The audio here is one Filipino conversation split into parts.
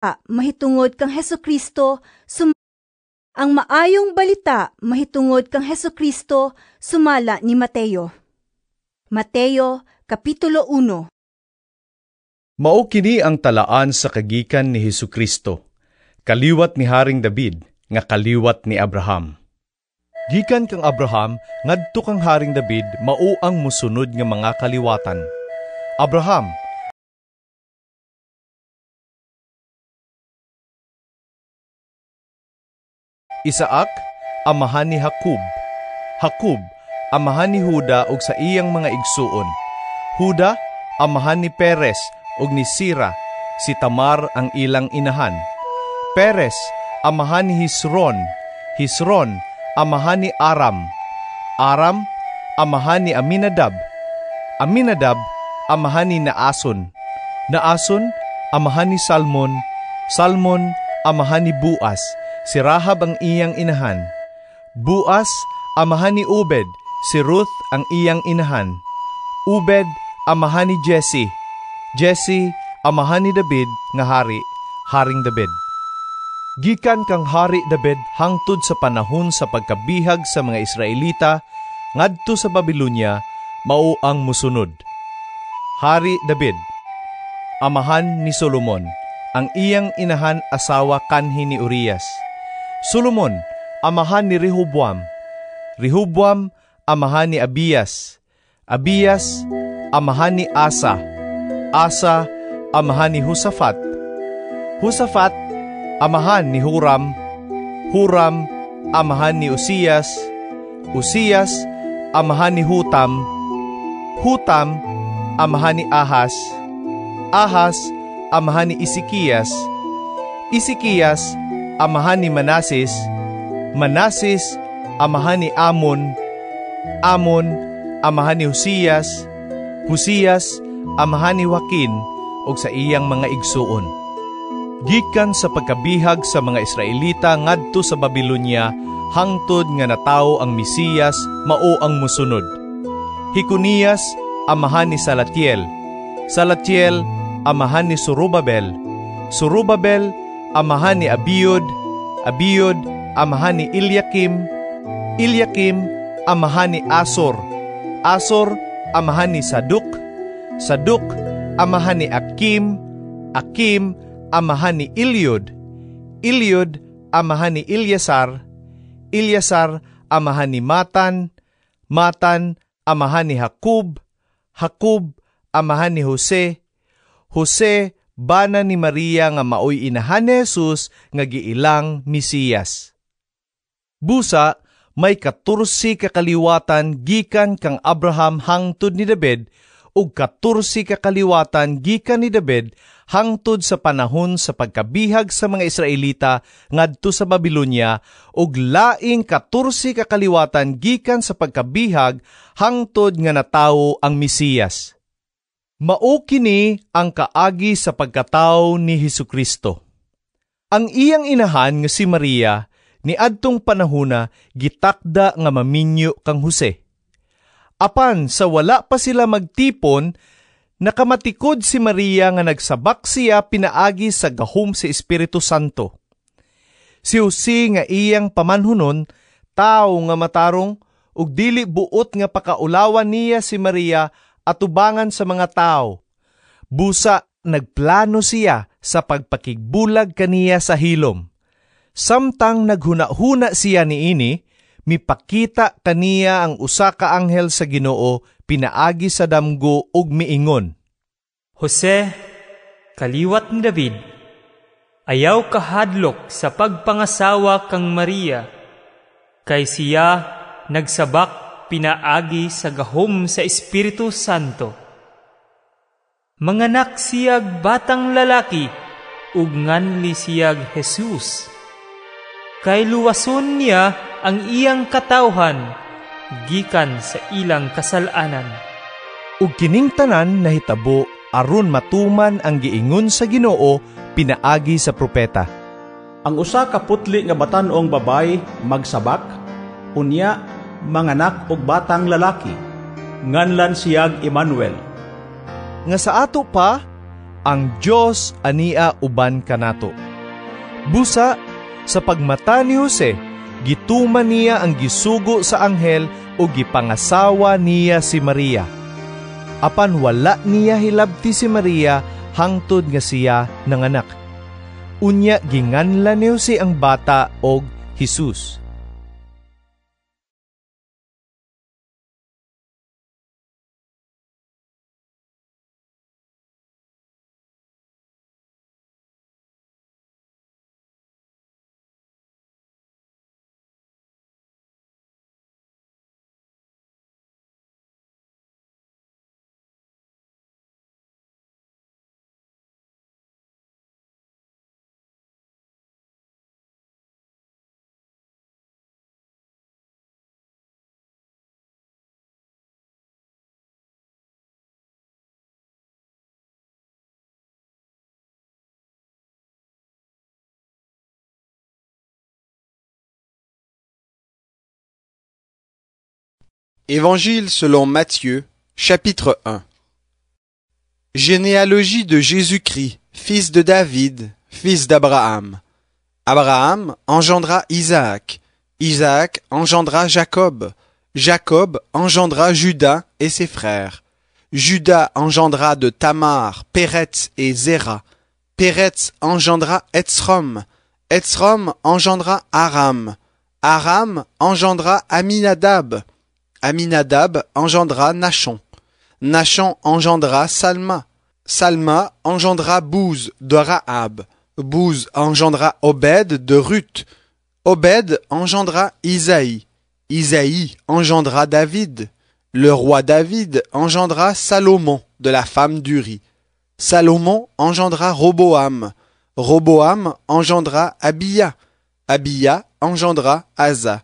mahitungod kang Hesukristo, ang maayong balita mahitungod kang Hesukristo sumala ni Mateo. Mateo, Kapitulo 1. Mao kini ang talaan sa kagikan ni Hesukristo, kaliwat ni Haring David, nga kaliwat ni Abraham. Gikan kang Abraham, ngadto kang Haring David, mao ang musunod nga mga kaliwatan. Abraham, Isaac, amahan ni Jacob. Jacob, amahan ni Juda ug sa iyang mga igsuon. Juda, amahan ni Perez ug ni Sira, si Tamar ang ilang inahan. Perez, amahan ni Hesron. Hesron, amahan ni Aram. Aram, amahan ni Aminadab. Aminadab, amahan ni Naason. Naason, amahan ni Salmon. Salmon, amahan ni Boaz. Si Rahab ang iyang inahan. Boaz, amahan ni Obed. Si Ruth ang iyang inahan. Obed, amahan ni Jesse. Jesse, amahan ni David nga hari, Haring David. Gikan kang Hari David hangtod sa panahon sa pagkabihag sa mga Israelita ngadto sa Babilonia, mao ang musunod. Hari David, amahan ni Solomon. Ang iyang inahan asawa kanhi ni Urias. Solomon, amahan ni Rehoboam. Rehoboam, amahan ni Abias. Abias, amahan ni Asa. Asa, amahan ni Josaphat. Josaphat, amahan ni Huram. Huram, amahan ni Uzias. Uzias, amahan ni Hutam. Hutam, amahan ni Ahas. Ahas, amahan ni Ezekias. Ezekias, amahan ni Manases. Manases, amahan ni Amon. Amon, amahan ni Hosias. Hosias, amahan ni Joaquin ug sa iyang mga igsuon. Gikan sa pagkabihag sa mga Israelita ngadto sa Babilonia, hangtod nga natawo ang Mesiyas, mao ang musunod. Jeconias, amahan ni Salatiel. Salatiel, amahan ni Zorobabel. Zorobabel, amahan ni Abiud. Abiud, amahan ni Eliakim. Eliakim, amahan ni Asor. Asor, amahan ni Saduk. Saduk, amahan ni Akim. Akim, amahan ni Eliud. Eliud, amahan ni Ilyasar. Ilyasar, amahan ni Matan. Matan, amahan ni Jacob. Jacob, amahan ni Jose. Jose, bana ni Maria nga maoy inahan ni Jesus nga giilang Mesiyas. Busa, may 14 kakaliwatan gikan kang Abraham hangtod ni David ug 14 kakaliwatan gikan ni David hangtod sa panahon sa pagkabihag sa mga Israelita ngadto sa Babilonia ug laing 14 kakaliwatan gikan sa pagkabihag hangtod nga natawo ang Mesiyas. Mao kini ang kaagi sa pagkatawo ni Hesukristo. Ang iyang inahan nga si Maria niadtong panahona gitakda nga maminyo kang Jose. Apan sa wala pa sila magtipon, nakamatikod si Maria nga nagsabak siya pinaagi sa gahom sa Espiritu Santo. Si Jose nga iyang pamanhunon, tao nga matarong, ug dili buot nga pakaulawan niya si Maria atubangan sa mga tao. Busa, nagplano siya sa pagpakigbulag kaniya sa hilom. Samtang naghuna-huna siya niini, mipakita kaniya ang usa ka anghel sa Ginoo pinaagi sa damgo ug miingon, Jose, kaliwat ni David, ayaw kahadlok sa pagpangasawa kang Maria, kay siya nagsabak pinaagi sa gahom sa Espiritu Santo. Manganak siyag batang lalaki, ug nganli siyag Jesus. Kay luwason niya ang iyang katawhan, gikan sa ilang kasalanan. Ug kining tanan nahitabo aron matuman ang giingon sa Ginoo pinaagi sa propeta. Ang usa ka putli nga batan-ong babay magsabak, unya manganak og batang lalaki, nganlan siyag Emmanuel. Nga sa ato pa, ang Dios ania uban kanato. Busa, sa pagmata ni Jose, gituman niya ang gisugo sa anghel o gipangasawa niya si Maria. Apan wala niya hilabti si Maria hangtod nga siya nanganak. Unya ginganlan ni Jose ang bata og Jesus. Évangile selon Matthieu, chapitre 1. Généalogie de Jésus-Christ, fils de David, fils d'Abraham. Abraham engendra Isaac. Isaac engendra Jacob. Jacob engendra Juda et ses frères. Juda engendra de Tamar, Péretz et Zéra. Péretz engendra Etzrom. Etzrom engendra Aram. Aram engendra Aminadab. Aminadab engendra Nachon. Nachon engendra Salma. Salma engendra Bouz de Rahab. Bouz engendra Obed de Ruth. Obed engendra Isaïe. Isaïe engendra David. Le roi David engendra Salomon de la femme d'Uri. Salomon engendra Roboam. Roboam engendra Abia. Abia engendra Asa.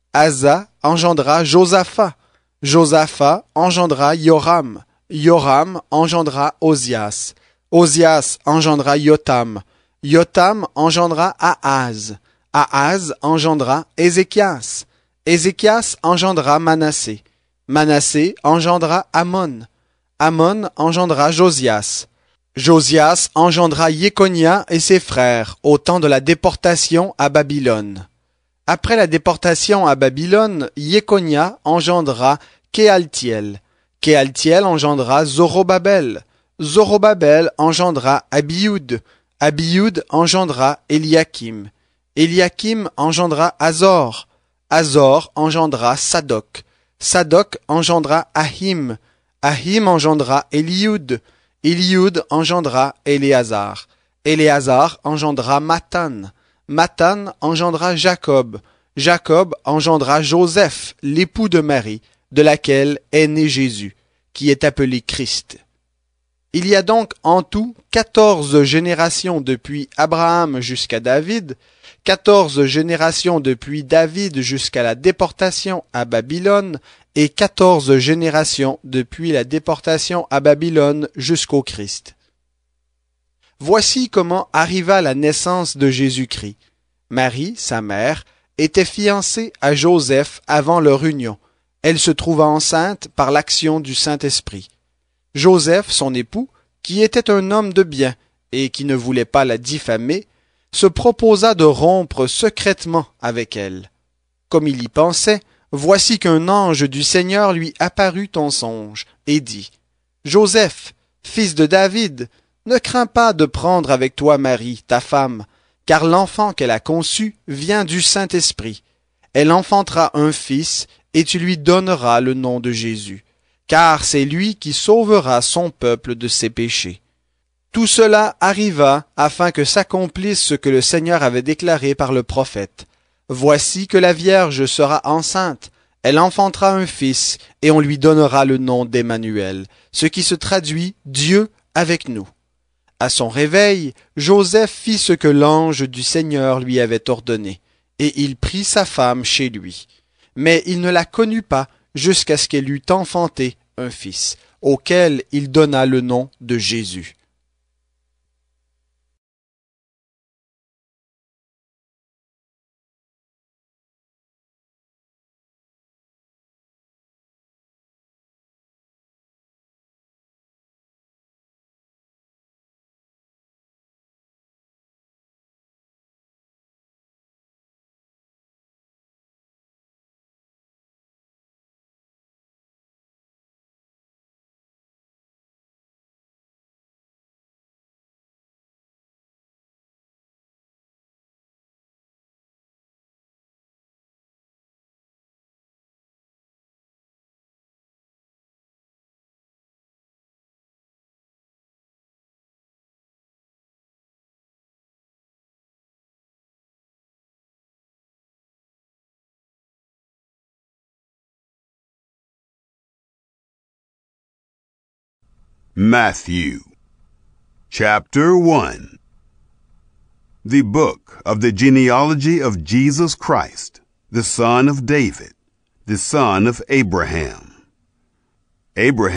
Asa engendra Josaphat. Josaphat engendra Yoram. Yoram engendra Osias. Osias engendra Yotam. Yotam engendra Ahaz. Ahaz engendra Ézéchias. Ézéchias engendra Manassé. Manassé engendra Amon. Amon engendra Josias. Josias engendra Jéconia et ses frères au temps de la déportation à Babylone. Après la déportation à Babylone, Jéconia engendra Kéaltiel. Kéaltiel engendra Zorobabel. Zorobabel engendra Abioud. Abioud engendra Eliakim. Eliakim engendra Azor. Azor engendra Sadok. Sadok engendra Ahim. Ahim engendra Élioud. Élioud engendra Éléazar. Éléazar engendra Mathan. Mathan engendra Jacob. Jacob engendra Joseph, l'époux de Marie, de laquelle est né Jésus, qui est appelé Christ. Il y a donc en tout 14 générations depuis Abraham jusqu'à David, 14 générations depuis David jusqu'à la déportation à Babylone, et 14 générations depuis la déportation à Babylone jusqu'au Christ. Voici comment arriva la naissance de Jésus-Christ. Marie, sa mère, était fiancée à Joseph avant leur union. Elle se trouva enceinte par l'action du Saint-Esprit. Joseph, son époux, qui était un homme de bien et qui ne voulait pas la diffamer, se proposa de rompre secrètement avec elle. Comme il y pensait, voici qu'un ange du Seigneur lui apparut en songe et dit : « Joseph, fils de David, ne crains pas de prendre avec toi Marie, ta femme, car l'enfant qu'elle a conçu vient du Saint-Esprit. Elle enfantera un fils, et tu lui donneras le nom de Jésus, car c'est lui qui sauvera son peuple de ses péchés. » Tout cela arriva afin que s'accomplisse ce que le Seigneur avait déclaré par le prophète. « Voici que la Vierge sera enceinte, elle enfantera un fils, et on lui donnera le nom d'Emmanuel, ce qui se traduit « Dieu avec nous ». À son réveil, Joseph fit ce que l'ange du Seigneur lui avait ordonné, et il prit sa femme chez lui. Mais il ne la connut pas jusqu'à ce qu'elle eût enfanté un fils, auquel il donna le nom de Jésus. Matthew, chapter 1. The book of the genealogy of Jesus Christ, the son of David, the son of Abraham. Abraham